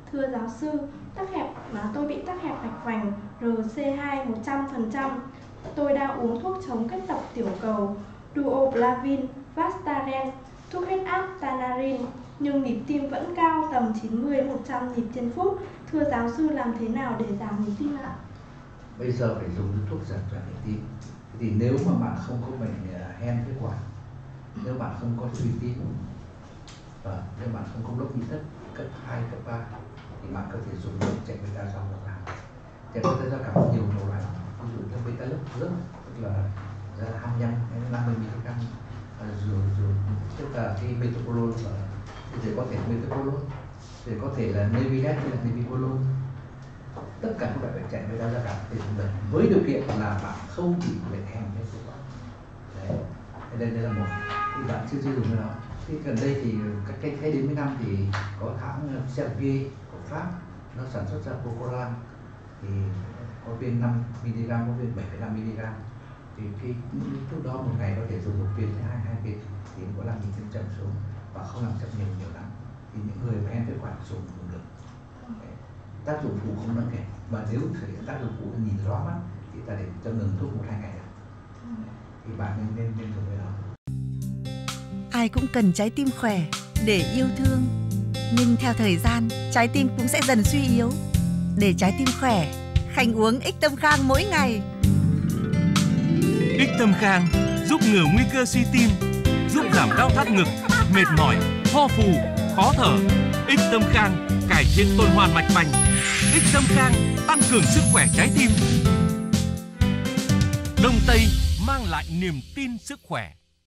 Thưa giáo sư, tôi bị tắc hẹp mạch vành RC2 100%. Tôi đang uống thuốc chống kết tập tiểu cầu Duoplavin, Vastaren, thuốc huyết áp Tanarin, nhưng nhịp tim vẫn cao tầm 90-100 nhịp trên phút. Thưa giáo sư, làm thế nào để giảm nhịp tim ạ? Bây giờ phải dùng thuốc giảm nhịp tim. Thì nếu mà bạn không có bệnh hen phế quản, nếu bạn không có suy tim, và nếu bạn không có đốc nhĩ thất cấp 2, cấp 3, thì bạn có thể dùng chạy beta gió cảm. Chạy beta gió cảm có nhiều loại, ví dụ như beta lớp rất tức là 25 đến 50 mg, rồi tức là cái metoprolol, thì có thể metoprolol, thì có thể là Nevidex hay là Nebivolol. Tất cả các loại bệnh chạy beta gió cảm thì dùng được, với điều kiện là bạn không bị bệnh hen phế quản. Đấy, đây là một. Thì bạn chưa dùng cái đó. Thì gần đây thì cách đến mấy năm thì có hãng Servier của Pháp nó sản xuất ra Procoran, thì có viên 5 mg, có viên 7,5 mg. Thì cái thuốc đó một ngày có thể dùng một viên tới hai viên, thì có làm nhịp tim chậm xuống và không làm chậm nhiều lắm. Thì những người mà hen phế quản dùng được. Tác dụng phụ không đáng kể, mà nếu thể hiện tác dụng phụ nhìn rõ mắt thì ta để cho ngừng thuốc 1-2 ngày được. Thì bạn nên dùng cái đó. Ai cũng cần trái tim khỏe để yêu thương, nhưng theo thời gian trái tim cũng sẽ dần suy yếu. Để trái tim khỏe, Khanh uống Ích Tâm Khang mỗi ngày. Ích Tâm Khang giúp ngừa nguy cơ suy tim, giúp giảm đau thắt ngực, mệt mỏi, ho phù, khó thở. Ích Tâm Khang cải thiện tuần hoàn mạch vành. Ích Tâm Khang tăng cường sức khỏe trái tim. Đông Tây mang lại niềm tin sức khỏe.